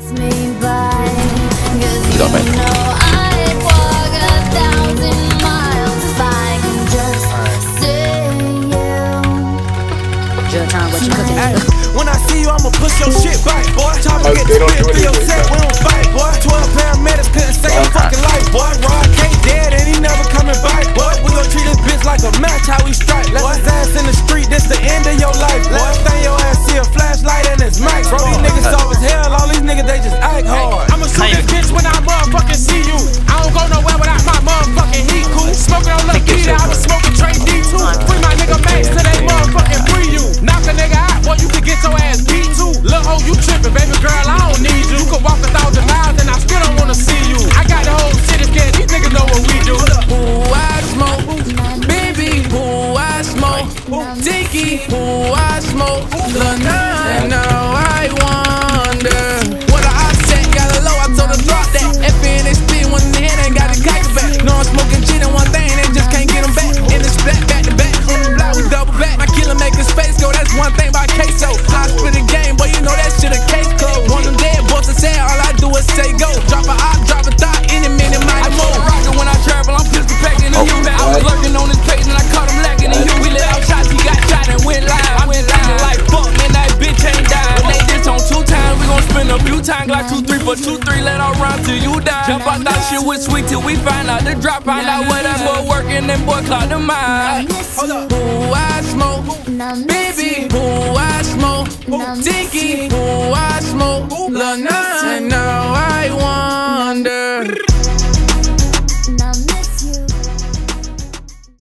pass me by. 'Cause you know I'd walk 1,000 miles if I can just see you. John, what you cooking? When I see you, I'ma push your shit back, boy. Chopper get the spit through your set, we don't fight, boy. 12 paramedics couldn't save your fucking life, boy. Rod can't dead and he never coming back, boy. We gon' treat this bitch like a match, how we strike. Left his ass in the street, this the end of your life. Last thing your ass see a flashlight and it's max. Bro, these niggas soft as hell, all these niggas they just act hard. I'ma shoot this bitch when I motherfucking see you. I don't go nowhere without my motherfucking heat cool. Smoking on Lil Peter, I was smoking Trey D2. Free my nigga Max till they motherfucking free you. Knock a nigga out, boy, you can get your ass beat too. Lil' ho, you trippin', baby girl, I don't need you. You can walk 1,000 miles and I still don't wanna see you. I got the whole city scared, these niggas know what we do. Who I smoke, baby, who I smoke, Dicky, who I smoke, Lil' Nine, now I wonder. What a offset, got a low, I told her drop that. FNXP, one in the head, ain't got the kicker back. No, I'm smoking G, and one thing, they just can't get them back. In the splat, back to back, on the block, we double back. My killer make his face go, that's one thing about queso. I spit the game, boy, you know that shit a case closed. One of them dead boys that said, all I do is say go. Drop a op, drop a thought, any minute, mighty move. Rockin' when I travel, I'm pistol packing in you. I was lurking on his page and I caught him lacking in you. We let out shots, he got shot and went live. I went live like fuck, man, that bitch ain't died. They this on 2 times, we gon' spin a few times like 2, 3 for 2, 3, let all run till you die. Jump out that shit with sweet till we find out the drop, find out where that boy working and boy clock the mind. Who I smoke, baby, who I smoke, Dicky, who I smoke, Lil' Nine, now I want.